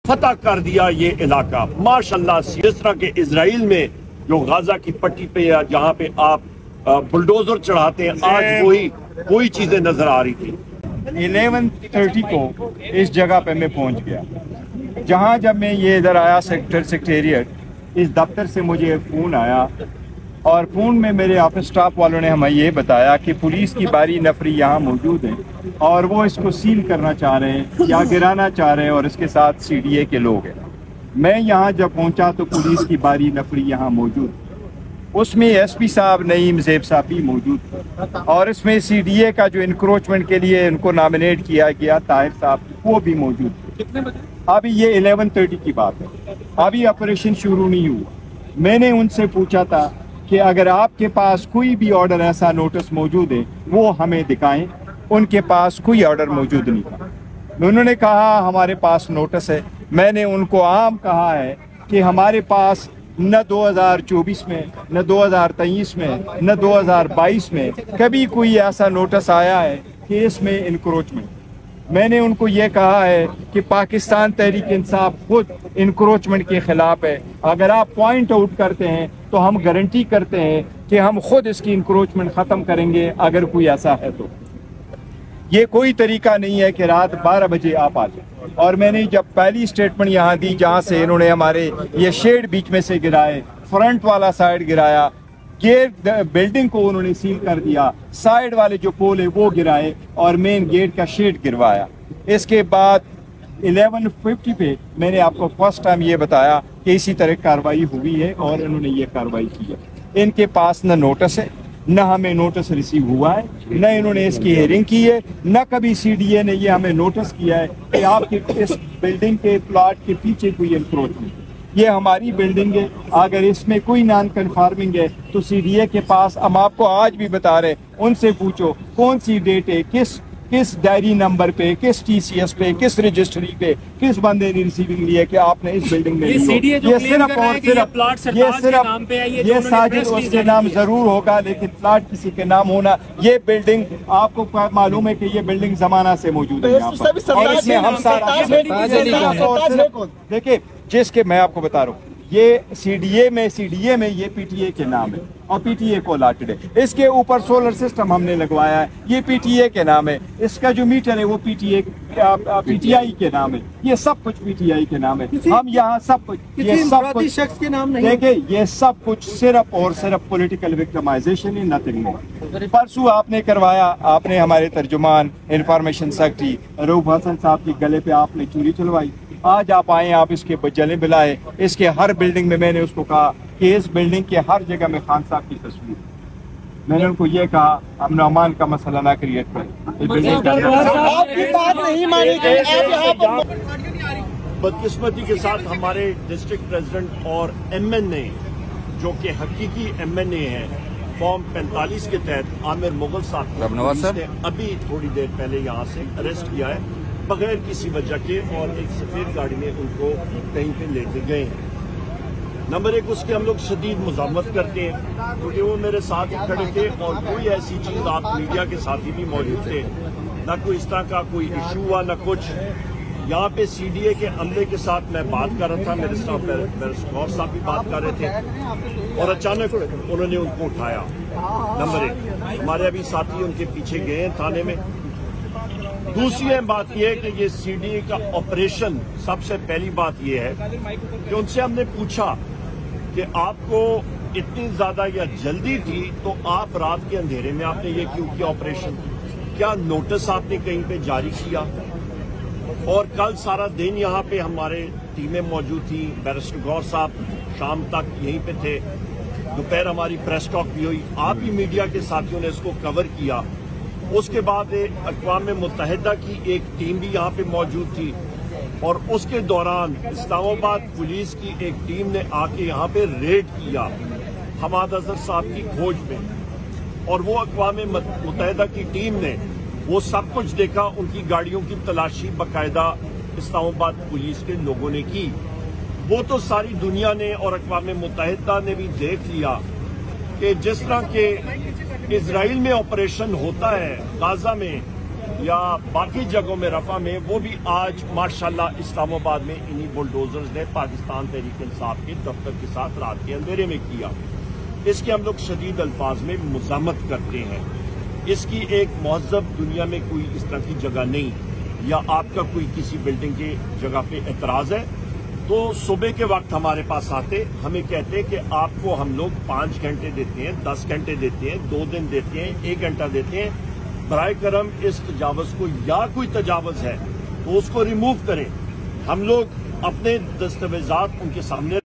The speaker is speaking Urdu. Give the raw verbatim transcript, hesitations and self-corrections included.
فتح کر دیا یہ علاقہ ماشاءاللہ. جس طرح کہ اسرائیل میں جو غزہ کی پٹی پہ یا جہاں پہ آپ بلڈوزر چڑھاتے ہیں, آج وہی وہی چیزیں نظر آ رہی تھی. الیون تھرٹی کو اس جگہ پہ میں پہنچ گیا, جہاں جب میں یہ ادھر آیا سیکٹر سیکٹریٹ, اس دفتر سے مجھے فون آیا اور فون میں میرے آفس سٹاف والوں نے ہمیں یہ بتایا کہ پولیس کی باری نفری یہاں موجود ہیں اور وہ اس کو سیل کرنا چاہ رہے ہیں یا گرانا چاہ رہے ہیں, اور اس کے ساتھ سی ڈی اے کے لوگ ہیں. میں یہاں جب پہنچا تو پولیس کی باری نفری یہاں موجود, اس میں ایس پی صاحب نعیم زیب صاحب بھی موجود تھے, اور اس میں سی ڈی اے کا جو انکروچمنٹ کے لیے ان کو نامنیٹ کیا گیا طاہر صاحب وہ بھی موجود تھے. ابھی یہ الیون تھرٹی کی بات ہے, ابھی آپریشن شروع نہیں ہوا. میں نے ان سے پوچھا تھا کہ اگر آپ کے پاس کوئی بھی آرڈر ایسا نوٹس موجود ہے وہ ہمیں دکھائیں. ان کے پاس کوئی آرڈر موجود نہیں تھا. انہوں نے کہا ہمارے پاس نوٹس ہے. میں نے ان کو عام کہا ہے کہ ہمارے پاس نہ دو ہزار چوبیس میں, نہ دو ہزار تیئیس میں, نہ دو ہزار بائیس میں کبھی کوئی ایسا نوٹس آیا ہے کہ اس میں انکروچمنٹ. میں نے ان کو یہ کہا ہے کہ پاکستان تحریک انصاف خود انکروچمنٹ کے خلاف ہے. اگر آپ پوائنٹ آؤٹ کرتے ہیں تو ہم گارنٹی کرتے ہیں کہ ہم خود اس کی انکروچمنٹ ختم کریں گے اگر کوئی ایسا ہے تو. یہ کوئی طریقہ نہیں ہے کہ رات بارہ بجے آپ آ جائیں. اور میں نے جب پہلی اسٹیٹمنٹ یہاں دی جہاں سے انہوں نے ہمارے یہ شیڈ بیچ میں سے گرائے, فرنٹ والا سائڈ گرایا, گیٹ بلڈنگ کو انہوں نے سیل کر دیا, سائیڈ والے جو پول ہے وہ گرائے اور مین گیٹ کا شیڈ گروایا. اس کے بعد الیون ففٹی پہ میں نے آپ کو فرسٹ ٹائم یہ بتایا کہ اسی طرح کاروائی ہوئی ہے اور انہوں نے یہ کاروائی کی ہے. ان کے پاس نہ نوٹس ہے, نہ ہمیں نوٹس ریسیو ہوا ہے, نہ انہوں نے اس کی ہیئرنگ کی ہے, نہ کبھی سی ڈی اے نے یہ ہمیں نوٹس کیا ہے کہ آپ کی اس بلڈنگ کے پلاٹ کے پیچھے کوئی انکروچمنٹ. یہ ہماری بلڈنگ ہے, اگر اس میں کوئی نان کنفارمنگ ہے تو سی ڈی اے کے پاس, ہم آپ کو آج بھی بتا رہے, ان سے پوچھو کون سی ڈیٹ ہے, کس کس ڈائری نمبر پہ, کس ٹی سی ایس پہ, کس رجسٹری پہ, کس بندے نے ریسیونگ لی ہے کہ آپ نے اس بلڈنگ میں. یہ صرف اور صرف یہ صرف یہ ساجد اس کے نام ضرور ہوگا لیکن پلاٹ کسی کے نام ہونا. یہ بلڈنگ آپ کو معلوم ہے کہ یہ بلڈنگ زمانہ سے موجود ہے یہاں پر, اور اس میں ہم سارا دیکھیں جس کے میں آپ کو بتا رہا ہوں, یہ سی ڈی اے میں سی ڈی اے میں یہ پی ٹی اے کے نام ہے اور پی ٹی اے کو الاٹڈ ہے. اس کے اوپر سولر سسٹم ہم نے لگوایا ہے, یہ پی ٹی اے کے نام ہے. اس کا جو میٹر ہے وہ P T A P T I کے نام ہے. یہ سب کچھ پی ٹی آئی کے نام ہے. ہم یہاں سب کچھ یہ سب کچھ شخص کے نام نہیں, دیکھیں یہ سب کچھ صرف اور صرف پولیٹیکل وکٹمائزیشن ہے, نتھنگ مور. پرسوں آپ نے کروایا, آپ نے ہمارے ترجمان انفارمیشن سیکرٹری رؤوف حسن صاحب کے گلے پہ آپ نے چوری چلوائی. آج آپ آئیں, آپ اس کے جلے بلائے. اس کے ہر بلڈنگ میں میں نے اس کو کہا کہ اس بلڈنگ کے ہر جگہ میں خان صاحب کی تصویر. میں نے ان کو یہ کہا امن و امان کا مسئلہ نہ کریٹ کریں. بدقسمتی کے ساتھ ہمارے ڈسٹرکٹ پریزیڈنٹ اور ایم این اے جو کہ حقیقی ایم این اے ہیں فارم پینتالیس کے تحت, عامر مغل صاحب نے ابھی تھوڑی دیر پہلے یہاں سے اریسٹ کیا ہے بغیر کسی وجہ کے, اور ایک سفید گاڑی میں ان کو کہیں پہ لے کے گئے ہیں. نمبر ایک, اس کے ہم لوگ شدید مذمت کرتے ہیں کیونکہ وہ میرے ساتھ کھڑے تھے اور کوئی ایسی چیز, آپ میڈیا کے ساتھی بھی موجود تھے, نہ کوئی اس طرح کا کوئی ایشو ہوا نہ کچھ. یہاں پہ سی ڈی اے کے عملے کے ساتھ میں بات کر رہا تھا, میرے ساتھ غور صاحب بھی بات کر رہے تھے اور اچانک انہوں نے ان کو اٹھایا. نمبر ایک, ہمارے ابھی ساتھی ان کے پیچھے گئے ہیں تھانے میں. دوسری بات یہ ہے کہ یہ سی ڈی اے کا آپریشن, سب سے پہلی بات یہ ہے کہ ان سے ہم نے پوچھا کہ آپ کو اتنی زیادہ یا جلدی تھی تو آپ رات کے اندھیرے میں آپ نے یہ کیوں کیا آپریشن, کیا نوٹس آپ نے کہیں پہ جاری کیا؟ اور کل سارا دن یہاں پہ ہمارے ٹیمیں موجود تھی, بیرسٹر غور صاحب شام تک یہیں پہ تھے, دوپہر ہماری پریس ٹاک بھی ہوئی, آپ بھی میڈیا کے ساتھیوں نے اس کو کور کیا. اس کے بعد اقوام متحدہ کی ایک ٹیم بھی یہاں پہ موجود تھی اور اس کے دوران اسلام آباد پولیس کی ایک ٹیم نے آ کے یہاں پہ ریڈ کیا حماد اظہر صاحب کی کھوج میں, اور وہ اقوام متحدہ کی ٹیم نے وہ سب کچھ دیکھا. ان کی گاڑیوں کی تلاشی باقاعدہ اسلام آباد پولیس کے لوگوں نے کی. وہ تو ساری دنیا نے اور اقوام متحدہ نے بھی دیکھ لیا کہ جس طرح کے اسرائیل میں آپریشن ہوتا ہے غزہ میں, या बाकी जगहों में रफा में, वो भी आज माशाल्लाह इस्लामाबाद में इन्हीं बुलडोजर्स ने पाकिस्तान तहरीक इंसाफ के दफ्तर के साथ रात के अंधेरे में किया। इसकी हम लोग शदीद अल्फाज में मज़म्मत करते हैं। इसकी एक महज़ब दुनिया में कोई इस तरह की जगह नहीं, या आपका कोई किसी बिल्डिंग की जगह पे एतराज़ है तो सुबह के वक्त हमारे पास आते, हमें कहते कि आपको हम लोग पाँच घंटे देते हैं, दस घंटे देते हैं, दो दिन देते हैं, एक घंटा देते हैं, बराए करम इस तजावज़ को, या कोई तजावज़ है तो उसको रिमूव करें। हम लोग अपने दस्तावेजात उनके सामने